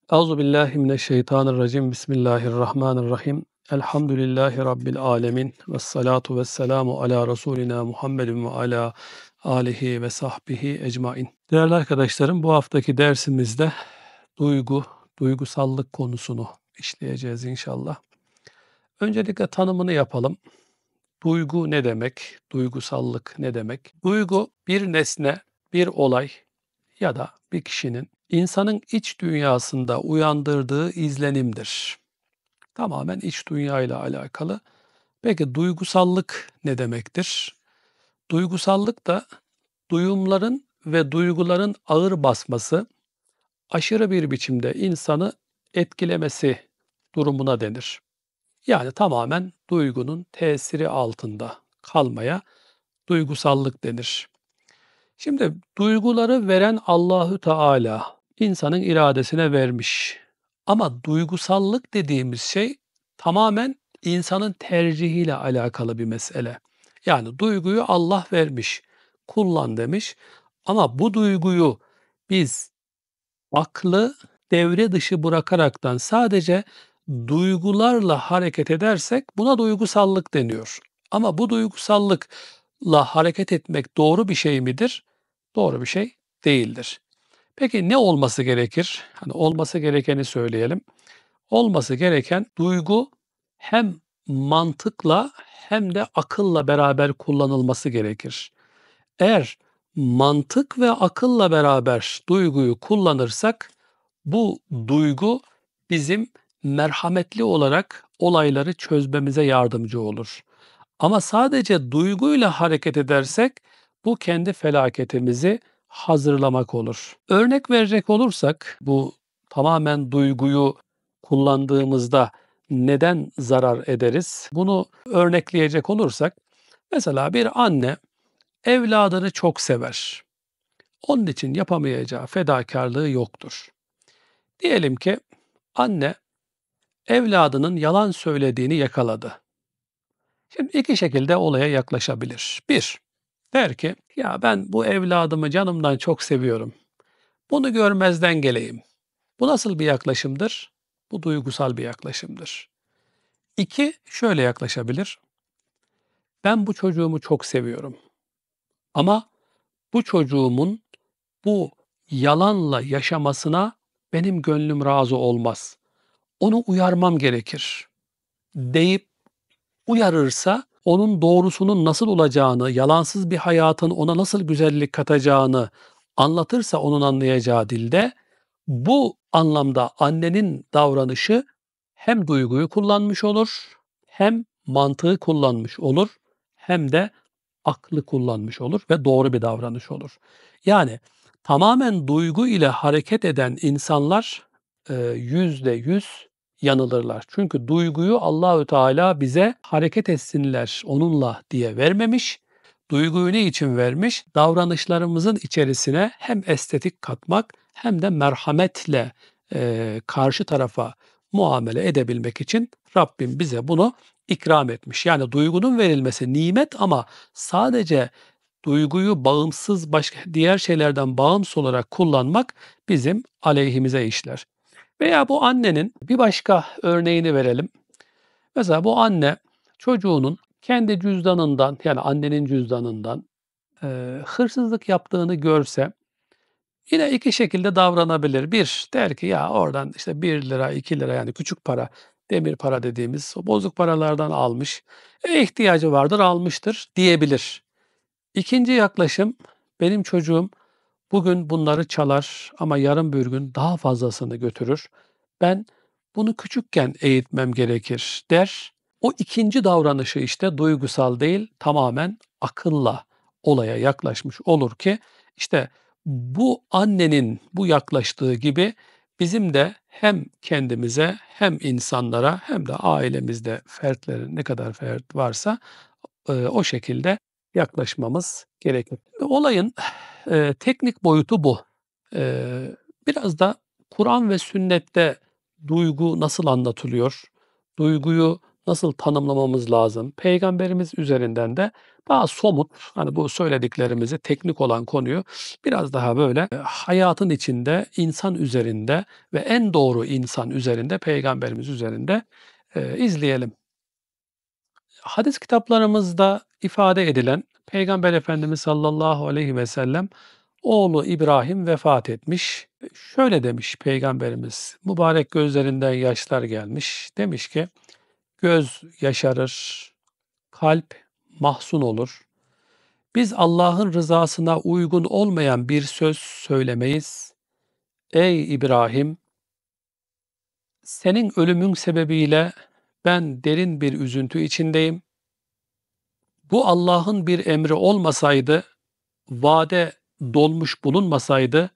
Euzubillahimineşşeytanirracim. Bismillahirrahmanirrahim. Elhamdülillahi Rabbil alemin. Vessalatu vesselamu ala Resulina Muhammedin ve ala alihi ve sahbihi ecmain. Değerli arkadaşlarım, bu haftaki dersimizde duygusallık konusunu işleyeceğiz inşallah. Öncelikle tanımını yapalım. Duygu ne demek? Duygusallık ne demek? Duygu bir nesne, bir olay ya da bir kişinin insanın iç dünyasında uyandırdığı izlenimdir. Tamamen iç dünyayla alakalı. Peki duygusallık ne demektir? Duygusallık da duyumların ve duyguların ağır basması, aşırı bir biçimde insanı etkilemesi durumuna denir. Yani tamamen duygunun tesiri altında kalmaya duygusallık denir. Şimdi duyguları veren Allahü Teala insanın iradesine vermiş. Ama duygusallık dediğimiz şey tamamen insanın tercihiyle alakalı bir mesele. Yani duyguyu Allah vermiş, kullan demiş. Ama bu duyguyu biz aklı devre dışı bırakaraktan sadece duygularla hareket edersek buna duygusallık deniyor. Ama bu duygusallıkla hareket etmek doğru bir şey midir? Doğru bir şey değildir. Peki ne olması gerekir? Hani olması gerekeni söyleyelim. Olması gereken duygu hem mantıkla hem de akılla beraber kullanılması gerekir. Eğer mantık ve akılla beraber duyguyu kullanırsak bu duygu bizim merhametli olarak olayları çözmemize yardımcı olur. Ama sadece duyguyla hareket edersek bu kendi felaketimizi hazırlamak olur. Örnek verecek olursak bu tamamen duyguyu kullandığımızda neden zarar ederiz? Bunu örnekleyecek olursak mesela bir anne evladını çok sever. Onun için yapamayacağı fedakarlığı yoktur. Diyelim ki anne evladının yalan söylediğini yakaladı. Şimdi iki şekilde olaya yaklaşabilir. Bir, der ki ya ben bu evladımı canımdan çok seviyorum. Bunu görmezden geleyim. Bu nasıl bir yaklaşımdır? Bu duygusal bir yaklaşımdır. İki, şöyle yaklaşabilir. Ben bu çocuğumu çok seviyorum. Ama bu çocuğumun bu yalanla yaşamasına benim gönlüm razı olmaz. Onu uyarmam gerekir deyip uyarırsa onun doğrusunun nasıl olacağını, yalansız bir hayatın ona nasıl güzellik katacağını anlatırsa onun anlayacağı dilde bu anlamda annenin davranışı hem duyguyu kullanmış olur, hem mantığı kullanmış olur, hem de aklı kullanmış olur ve doğru bir davranış olur. Yani tamamen duygu ile hareket eden insanlar %100 yanılırlar. Çünkü duyguyu Allahü Teala bize hareket etsinler onunla diye vermemiş. Duyguyu ne için vermiş? Davranışlarımızın içerisine hem estetik katmak hem de merhametle karşı tarafa muamele edebilmek için Rabbim bize bunu ikram etmiş. Yani duygunun verilmesi nimet ama sadece duyguyu bağımsız başka diğer şeylerden bağımsız olarak kullanmak bizim aleyhimize işler. Veya bu annenin bir başka örneğini verelim. Mesela bu anne çocuğunun kendi cüzdanından yani annenin cüzdanından hırsızlık yaptığını görse yine iki şekilde davranabilir. Bir, der ki ya oradan işte 1 lira 2 lira yani küçük para, demir para dediğimiz o bozuk paralardan almış. İhtiyacı vardır almıştır diyebilir. İkinci yaklaşım benim çocuğum bugün bunları çalar ama yarın bir gün daha fazlasını götürür. Ben bunu küçükken eğitmem gerekir der. O ikinci davranışı işte duygusal değil tamamen akılla olaya yaklaşmış olur ki işte bu annenin bu yaklaştığı gibi bizim de hem kendimize hem insanlara hem de ailemizde fertlerin ne kadar fert varsa o şekilde yaklaşmamız gerekir. Olayın teknik boyutu bu. Biraz da Kur'an ve sünnette duygu nasıl anlatılıyor? Duyguyu nasıl tanımlamamız lazım? Peygamberimiz üzerinden de daha somut, hani bu söylediklerimizi, teknik olan konuyu biraz daha böyle hayatın içinde, insan üzerinde ve en doğru insan üzerinde, Peygamberimiz üzerinde izleyelim. Hadis kitaplarımızda ifade edilen Peygamber Efendimiz sallallahu aleyhi ve sellem oğlu İbrahim vefat etmiş. Şöyle demiş Peygamberimiz, mübarek gözlerinden yaşlar gelmiş. Demiş ki, göz yaşarır, kalp mahzun olur. Biz Allah'ın rızasına uygun olmayan bir söz söylemeyiz. Ey İbrahim, senin ölümün sebebiyle ben derin bir üzüntü içindeyim. Bu Allah'ın bir emri olmasaydı, vade dolmuş bulunmasaydı,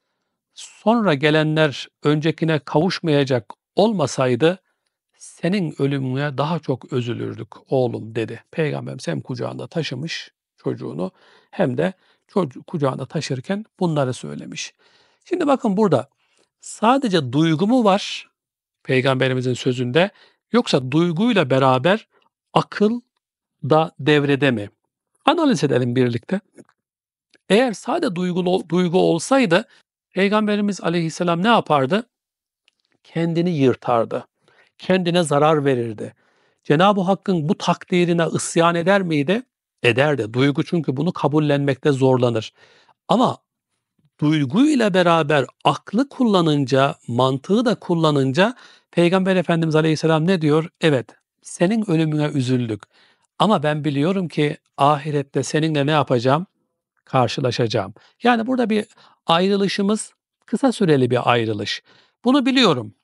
sonra gelenler öncekine kavuşmayacak olmasaydı, senin ölümüne daha çok üzülürdük oğlum dedi. Peygamberimiz hem kucağında taşımış çocuğunu hem de kucağında taşırken bunları söylemiş. Şimdi bakın burada sadece duygu mu var Peygamberimizin sözünde, yoksa duyguyla beraber akıl da devrede mi? Analiz edelim birlikte. Eğer sadece duygu olsaydı Peygamberimiz Aleyhisselam ne yapardı? Kendini yırtardı. Kendine zarar verirdi. Cenab-ı Hakk'ın bu takdirine isyan eder miydi? Ederdi. Duygu çünkü bunu kabullenmekte zorlanır. Ama duyguyla beraber aklı kullanınca, mantığı da kullanınca Peygamber Efendimiz Aleyhisselam ne diyor? Evet, senin ölümüne üzüldük. Ama ben biliyorum ki ahirette seninle ne yapacağım? Karşılaşacağım. Yani burada bir ayrılışımız kısa süreli bir ayrılış. Bunu biliyorum.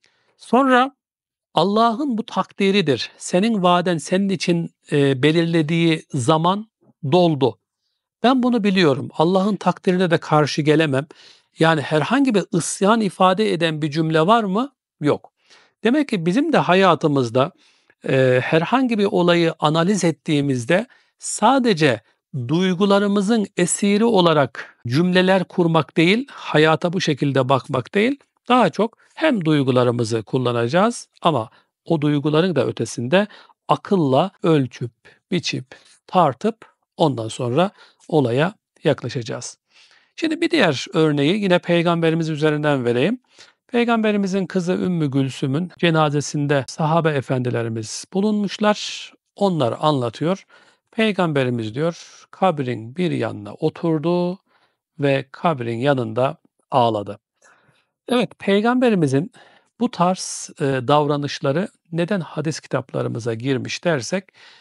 Sonra Allah'ın bu takdiridir. Senin vaden senin için belirlediği zaman doldu. Ben bunu biliyorum. Allah'ın takdirine de karşı gelemem. Yani herhangi bir isyan ifade eden bir cümle var mı? Yok. Demek ki bizim de hayatımızda herhangi bir olayı analiz ettiğimizde sadece duygularımızın esiri olarak cümleler kurmak değil, hayata bu şekilde bakmak değil, daha çok hem duygularımızı kullanacağız ama o duyguların da ötesinde akılla ölçüp, biçip, tartıp ondan sonra olaya yaklaşacağız. Şimdi bir diğer örneği yine Peygamberimiz üzerinden vereyim. Peygamberimizin kızı Ümmü Gülsüm'ün cenazesinde sahabe efendilerimiz bulunmuşlar. Onlar anlatıyor. Peygamberimiz diyor kabrin bir yanına oturdu ve kabrin yanında ağladı. Evet, Peygamberimizin bu tarz davranışları neden hadis kitaplarımıza girmiş dersek,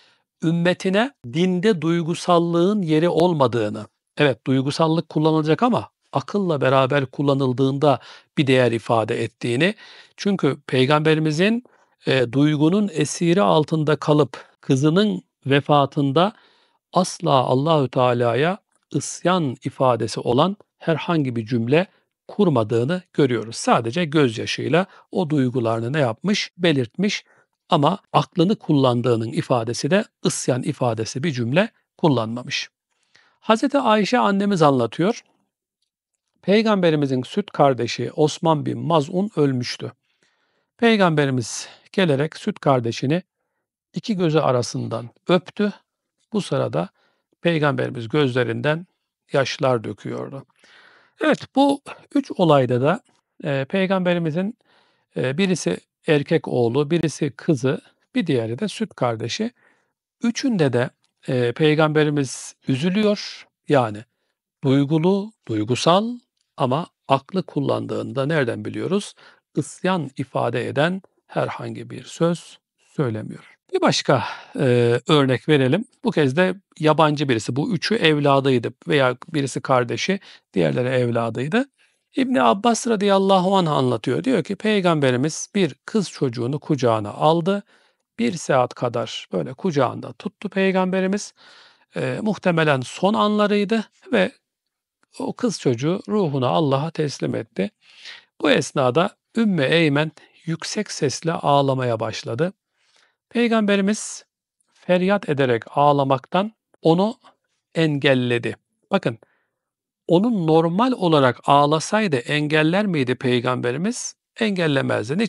ümmetine dinde duygusallığın yeri olmadığını, evet duygusallık kullanılacak ama akılla beraber kullanıldığında bir değer ifade ettiğini, çünkü Peygamberimizin duygunun esiri altında kalıp kızının vefatında asla Allahü Teala'ya isyan ifadesi olan herhangi bir cümle kurmadığını görüyoruz. Sadece gözyaşıyla o duygularını ne yapmış? Belirtmiş ama aklını kullandığının ifadesi de isyan ifadesi bir cümle kullanmamış. Hazreti Ayşe annemiz anlatıyor. Peygamberimizin süt kardeşi Osman bin Maz'un ölmüştü. Peygamberimiz gelerek süt kardeşini iki gözü arasından öptü. Bu sırada Peygamberimiz gözlerinden yaşlar döküyordu. Evet, bu üç olayda da Peygamberimizin birisi erkek oğlu, birisi kızı, bir diğeri de süt kardeşi. Üçünde de Peygamberimiz üzülüyor. Yani duygulu, duygusal ama aklı kullandığında nereden biliyoruz? İsyan ifade eden herhangi bir söz söylemiyor. Bir başka örnek verelim. Bu kez de yabancı birisi. Bu üçü evladıydı veya birisi kardeşi, diğerleri evladıydı. İbni Abbas radıyallahu anh anlatıyor. Diyor ki Peygamberimiz bir kız çocuğunu kucağına aldı. Bir saat kadar böyle kucağında tuttu Peygamberimiz. Muhtemelen son anlarıydı ve o kız çocuğu ruhunu Allah'a teslim etti. Bu esnada Ümmü Eymen yüksek sesle ağlamaya başladı. Peygamberimiz feryat ederek ağlamaktan onu engelledi. Bakın, onun normal olarak ağlasaydı engeller miydi Peygamberimiz? Engellemezdi. Niçin?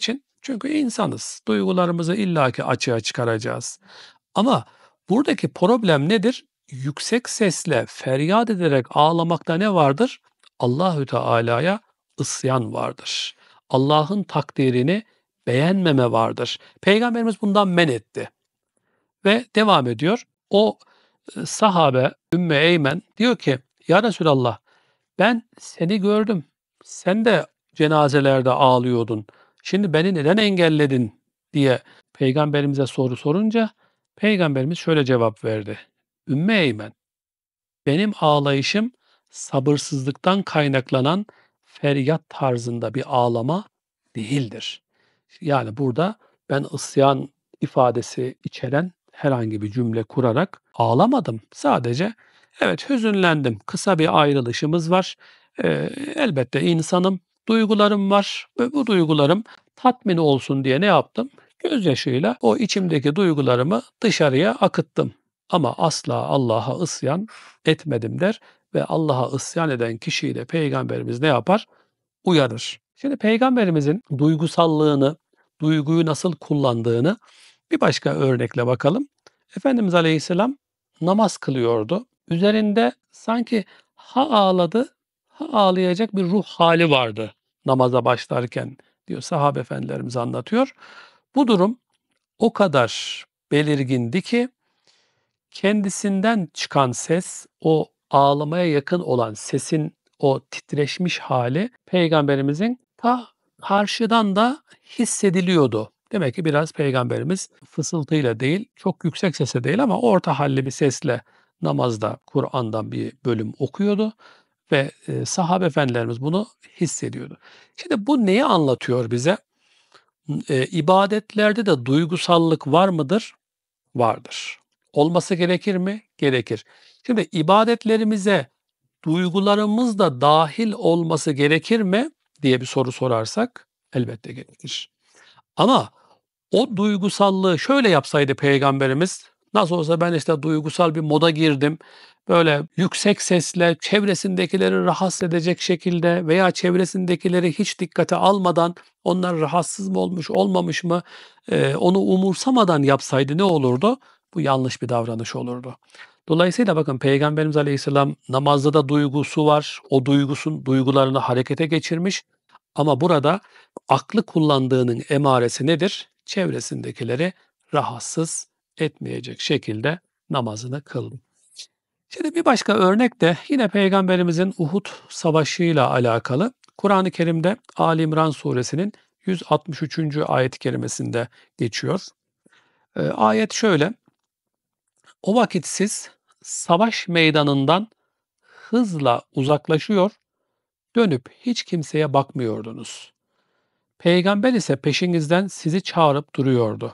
Çünkü insanız. Duygularımızı illaki açığa çıkaracağız. Ama buradaki problem nedir? Yüksek sesle feryat ederek ağlamakta ne vardır? Allahü Teala'ya isyan vardır. Allah'ın takdirini beğenmeme vardır. Peygamberimiz bundan men etti ve devam ediyor. O sahabe Ümmü Eymen diyor ki ya Resulallah ben seni gördüm. Sen de cenazelerde ağlıyordun. Şimdi beni neden engelledin diye peygamberimize soru sorunca peygamberimiz şöyle cevap verdi. Ümmü Eymen benim ağlayışım sabırsızlıktan kaynaklanan feryat tarzında bir ağlama değildir. Yani burada ben isyan ifadesi içeren herhangi bir cümle kurarak ağlamadım. Sadece evet hüzünlendim. Kısa bir ayrılışımız var. Elbette insanım, duygularım var ve bu duygularım tatmin olsun diye ne yaptım? Gözyaşıyla o içimdeki duygularımı dışarıya akıttım. Ama asla Allah'a isyan etmedim der ve Allah'a isyan eden kişiyi de peygamberimiz ne yapar? Uyarır. Şimdi peygamberimizin duygusallığını, duyguyu nasıl kullandığını bir başka örnekle bakalım. Efendimiz Aleyhisselam namaz kılıyordu. Üzerinde sanki ha ağladı, ha ağlayacak bir ruh hali vardı namaza başlarken diyor sahabe efendilerimiz anlatıyor. Bu durum o kadar belirgindi ki kendisinden çıkan ses, o ağlamaya yakın olan sesin o titreşmiş hali Peygamberimizin ta karşıdan da hissediliyordu. Demek ki biraz Peygamberimiz fısıltıyla değil, çok yüksek sesle değil ama orta halli bir sesle namazda Kur'an'dan bir bölüm okuyordu ve sahabe efendilerimiz bunu hissediyordu. Şimdi bu neyi anlatıyor bize? İbadetlerde de duygusallık var mıdır? Vardır. Olması gerekir mi? Gerekir. Şimdi ibadetlerimize duygularımız da dahil olması gerekir mi diye bir soru sorarsak elbette gerekir. Ama o duygusallığı şöyle yapsaydı peygamberimiz, nasıl olsa ben işte duygusal bir moda girdim. Böyle yüksek sesle çevresindekileri rahatsız edecek şekilde veya çevresindekileri hiç dikkate almadan onlar rahatsız mı olmuş olmamış mı onu umursamadan yapsaydı ne olurdu? Bu yanlış bir davranış olurdu. Dolayısıyla bakın Peygamberimiz Aleyhisselam namazda da duygusu var. O duygularını harekete geçirmiş. Ama burada aklı kullandığının emaresi nedir? Çevresindekileri rahatsız etmeyecek şekilde namazını kıldı. Şimdi bir başka örnek de yine Peygamberimizin Uhud Savaşı'yla alakalı. Kur'an-ı Kerim'de Ali İmran suresinin 163. ayet-i kerimesinde geçiyor. Ayet şöyle: O vakit siz savaş meydanından hızla uzaklaşıyor, dönüp hiç kimseye bakmıyordunuz. Peygamber ise peşinizden sizi çağırıp duruyordu.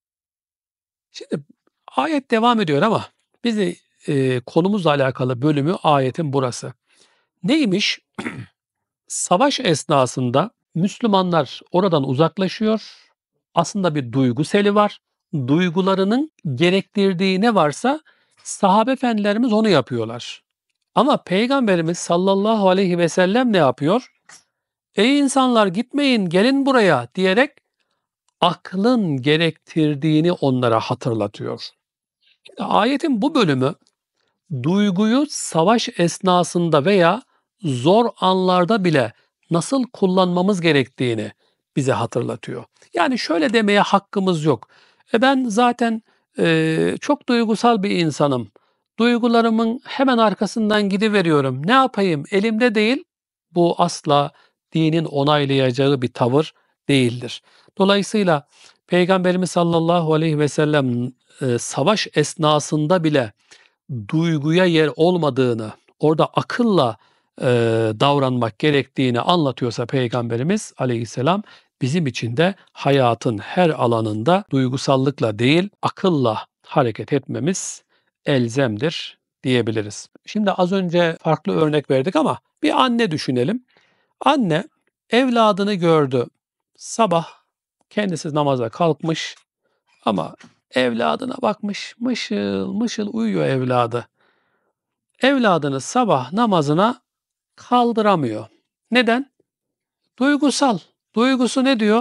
Şimdi ayet devam ediyor ama bizi konumuzla alakalı bölümü ayetin burası. Neymiş? Savaş esnasında Müslümanlar oradan uzaklaşıyor. Aslında bir duygu seli var. Duygularının gerektirdiği ne varsa sahabe efendilerimiz onu yapıyorlar. Ama Peygamberimiz sallallahu aleyhi ve sellem ne yapıyor? Ey insanlar gitmeyin gelin buraya diyerek aklın gerektirdiğini onlara hatırlatıyor. Ayetin bu bölümü duyguyu savaş esnasında veya zor anlarda bile nasıl kullanmamız gerektiğini bize hatırlatıyor. Yani şöyle demeye hakkımız yok. Ben zaten çok duygusal bir insanım. Duygularımın hemen arkasından gidiveriyorum. Ne yapayım? Elimde değil. Bu asla dinin onaylayacağı bir tavır değildir. Dolayısıyla Peygamberimiz sallallahu aleyhi ve sellem savaş esnasında bile duyguya yer olmadığını, orada akılla davranmak gerektiğini anlatıyorsa Peygamberimiz aleyhisselam bizim için de hayatın her alanında duygusallıkla değil akılla hareket etmemiz elzemdir diyebiliriz. Şimdi az önce farklı örnek verdik ama bir anne düşünelim. Anne evladını gördü. Sabah kendisi namaza kalkmış ama evladına bakmış, mışıl mışıl uyuyor evladı. Evladını sabah namazına kaldıramıyor. Neden? Duygusal. Duygusu ne diyor?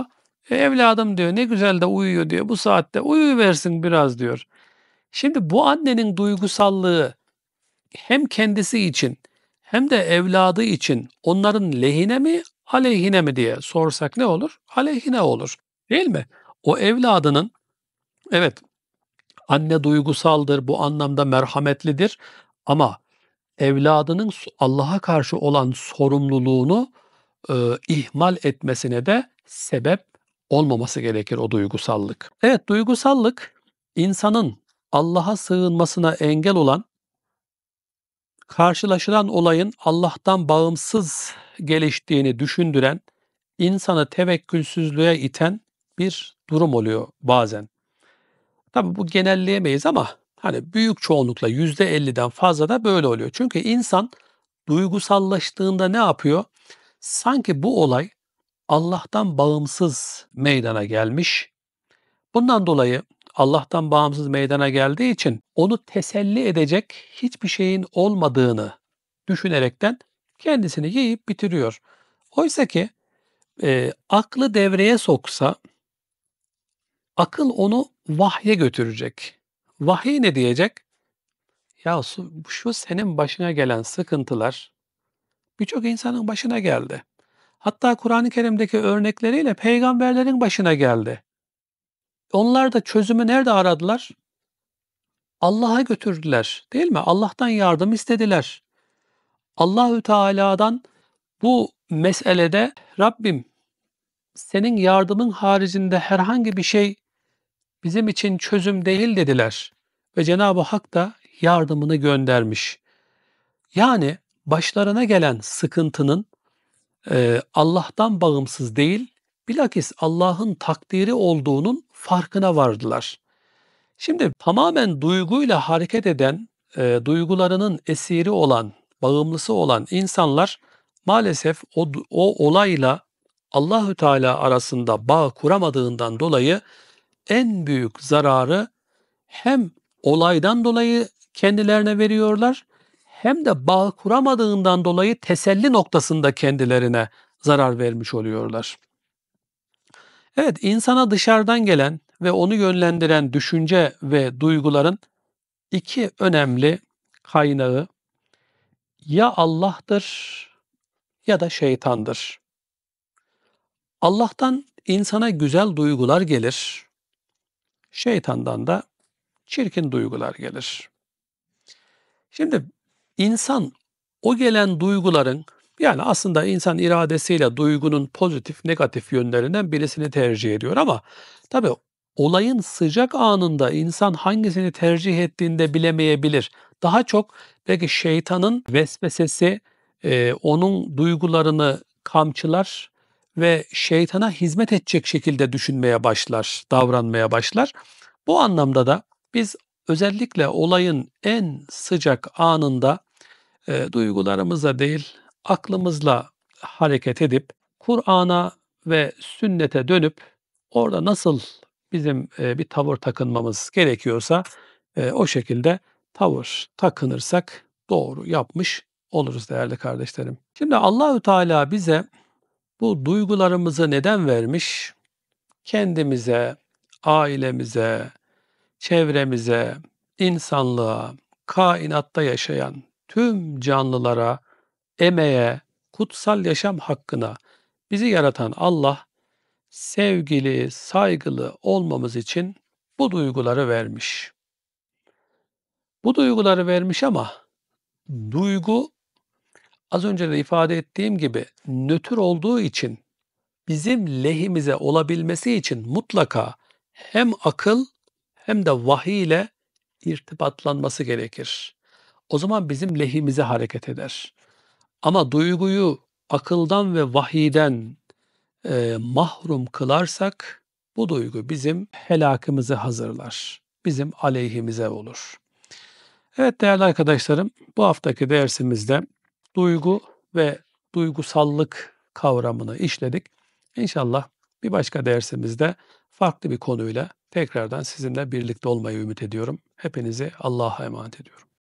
Evladım diyor ne güzel de uyuyor diyor. Bu saatte uyuversin biraz diyor. Şimdi bu annenin duygusallığı hem kendisi için hem de evladı için onların lehine mi aleyhine mi diye sorsak ne olur? Aleyhine olur. Değil mi? O evladının evet anne duygusaldır, bu anlamda merhametlidir ama evladının Allah'a karşı olan sorumluluğunu ihmal etmesine de sebep olmaması gerekir o duygusallık. Evet, duygusallık insanın Allah'a sığınmasına engel olan, karşılaşılan olayın Allah'tan bağımsız geliştiğini düşündüren, insanı tevekkülsüzlüğe iten bir durum oluyor bazen. Tabii bu genelleyemeyiz ama hani büyük çoğunlukla %50'den fazla da böyle oluyor. Çünkü insan duygusallaştığında ne yapıyor? Sanki bu olay Allah'tan bağımsız meydana gelmiş. Bundan dolayı Allah'tan bağımsız meydana geldiği için onu teselli edecek hiçbir şeyin olmadığını düşünerekten kendisini yiyip bitiriyor. Oysa ki aklı devreye soksa akıl onu vahye götürecek. Vahiy ne diyecek? Ya şu senin başına gelen sıkıntılar birçok insanın başına geldi. Hatta Kur'an-ı Kerim'deki örnekleriyle peygamberlerin başına geldi. Onlar da çözümü nerede aradılar? Allah'a götürdüler, değil mi? Allah'tan yardım istediler. Allahü Teala'dan bu meselede Rabbim senin yardımın haricinde herhangi bir şey bizim için çözüm değil dediler. Ve Cenab-ı Hak da yardımını göndermiş. Yani başlarına gelen sıkıntının Allah'tan bağımsız değil, bilakis Allah'ın takdiri olduğunun farkına vardılar. Şimdi tamamen duyguyla hareket eden, duygularının esiri olan, bağımlısı olan insanlar maalesef o olayla Allahü Teala arasında bağ kuramadığından dolayı en büyük zararı hem olaydan dolayı kendilerine veriyorlar hem de bağ kuramadığından dolayı teselli noktasında kendilerine zarar vermiş oluyorlar. Evet, insana dışarıdan gelen ve onu yönlendiren düşünce ve duyguların iki önemli kaynağı ya Allah'tır ya da şeytandır. Allah'tan insana güzel duygular gelir, şeytandan da çirkin duygular gelir. Şimdi insan o gelen duyguların yani aslında insan iradesiyle duygunun pozitif negatif yönlerinden birisini tercih ediyor ama tabii olayın sıcak anında insan hangisini tercih ettiğinde bilemeyebilir. Daha çok belki şeytanın vesvesesi onun duygularını kamçılar ve şeytana hizmet edecek şekilde düşünmeye başlar, davranmaya başlar. Bu anlamda da biz özellikle olayın en sıcak anında duygularımızla değil, aklımızla hareket edip Kur'an'a ve sünnete dönüp orada nasıl bizim bir tavır takınmamız gerekiyorsa o şekilde tavır takınırsak doğru yapmış oluruz değerli kardeşlerim. Şimdi Allahü Teala bize bu duygularımızı neden vermiş? Kendimize, ailemize, çevremize, insanlığa, kainatta yaşayan tüm canlılara, emeğe, kutsal yaşam hakkına bizi yaratan Allah sevgili, saygılı olmamız için bu duyguları vermiş. Bu duyguları vermiş ama duygu az önce de ifade ettiğim gibi nötr olduğu için bizim lehimize olabilmesi için mutlaka hem akıl hem de vahiy ile irtibatlanması gerekir. O zaman bizim lehimize hareket eder. Ama duyguyu akıldan ve vahiyden mahrum kılarsak bu duygu bizim helakımızı hazırlar. Bizim aleyhimize olur. Evet değerli arkadaşlarım, bu haftaki dersimizde duygu ve duygusallık kavramını işledik. İnşallah bir başka dersimizde farklı bir konuyla tekrardan sizinle birlikte olmayı ümit ediyorum. Hepinizi Allah'a emanet ediyorum.